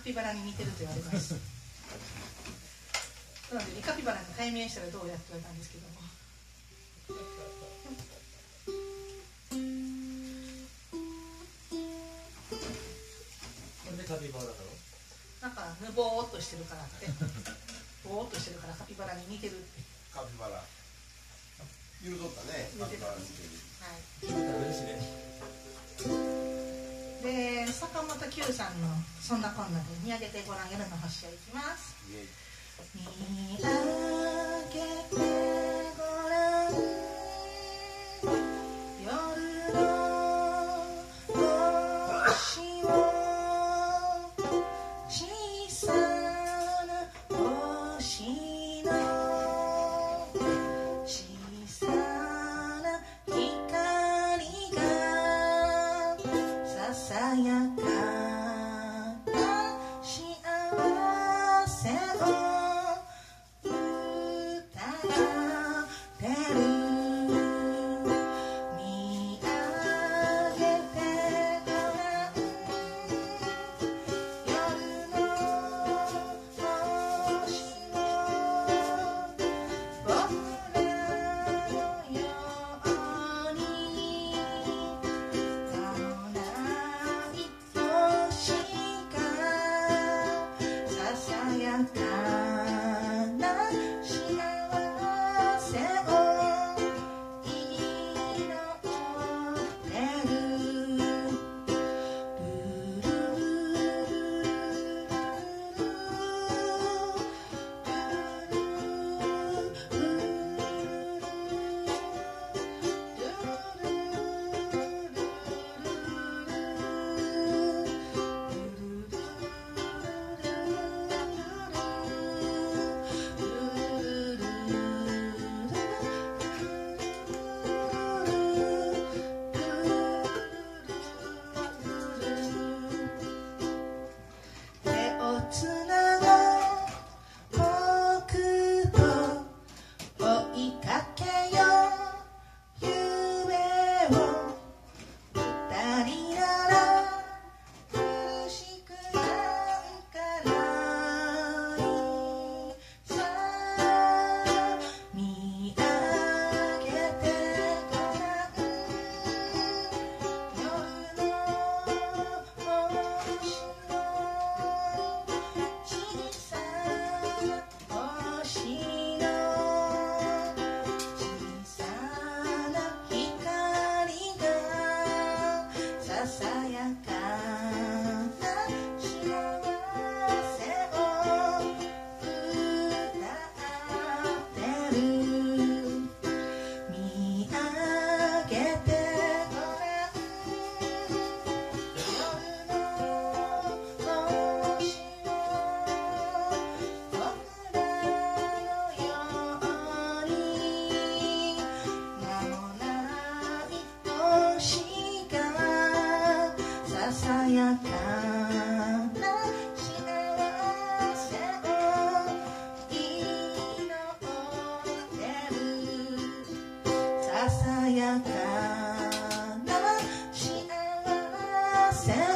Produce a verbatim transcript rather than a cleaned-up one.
ピバラに似てると言われますなのでカピバラに対面したらどうやって言われたんですけどもなんでカピバラだろう。 なんかぬぼーっとしてるからってぼーっとしてるからカピバラに似てるってカピバラ言うとったね。カピバラ似てる。 はい嬉しいね。 で坂本九さんのそんなこんなで見上げてごらん夜の星をいきます。見上げてごらん夜の星を小さな星の小さな光がささやかな幸せを歌ってる見上げてごらん夜の星を僕らのように名もない星がささやかな幸せを祈ってる手をつなごう僕と追いかけよう夢を二人なら苦しくないからいいさ見上げてごらん夜の星の小さな星の小さな光がささやかな幸せを歌ってる見上げてごらん夜の星を僕らのように名もない星がささやかな幸せを祈ってるささやかな幸せ